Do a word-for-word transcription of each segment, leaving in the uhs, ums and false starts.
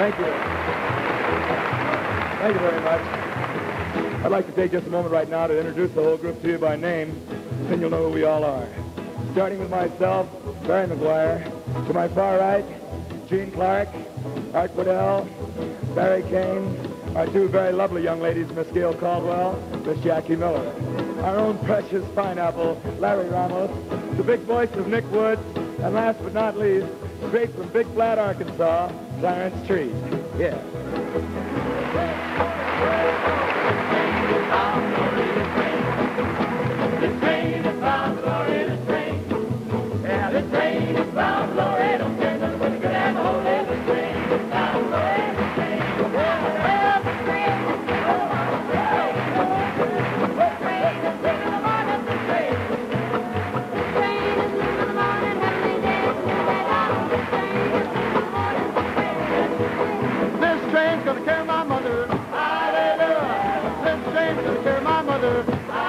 Thank you. Thank you very much. I'd like to take just a moment right now to introduce the whole group to you by name, then you'll know who we all are. Starting with myself, Barry McGuire. To my far right, Gene Clark, Art Waddell, Barry Kane, our two very lovely young ladies, Miss Gail Caldwell, Miss Jackie Miller. Our own precious pineapple, Larry Ramos, the big voice of Nick Woods, and last but not least, straight from Big Flat, Arkansas, Clarence Treat. Yeah. This train is bound for Florida train. Yeah, this train is bound for Florida. Don't care nothing but the good and the whole day. This train is bound for Florida train. Well, the train is bound for Florida. The train is bringing the morning. The train. The train is bringing the morning. Every day it's moving on. The train is bringing the morning. The train. This train's gonna carry my mother. Hallelujah. This train's gonna carry my mother.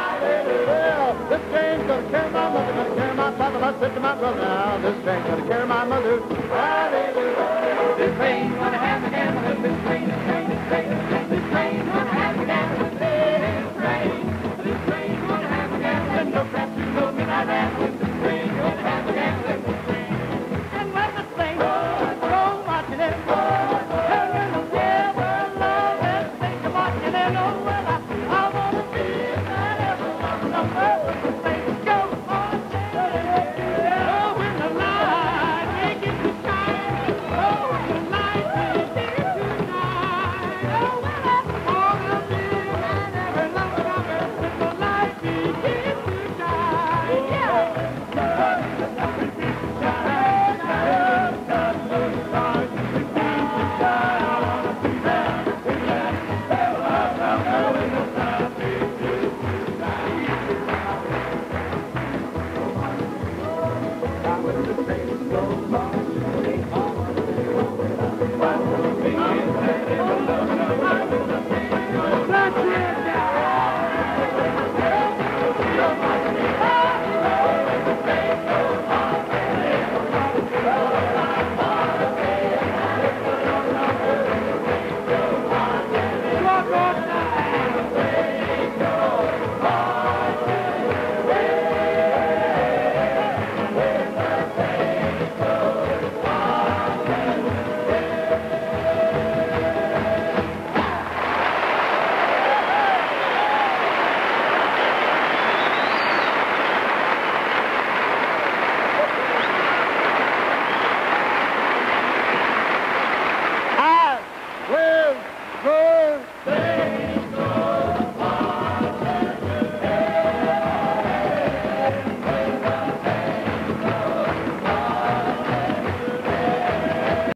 This train's gonna carry my mother, gonna carry my father, my sister, my brother. Now this train's gonna carry my mother. Hallelujah. This train's gonna have the gamble. This train, this train, this train, this train. This train's gonna have the gamble. This train. This train's gonna have the gamble. And no crap to no midnight ramble. This train's gonna have the gamble. This train. And when the train goes marching in, carrying the devil love and think of marching in. Oh well, I, I wanna be that everyone number. I will go there.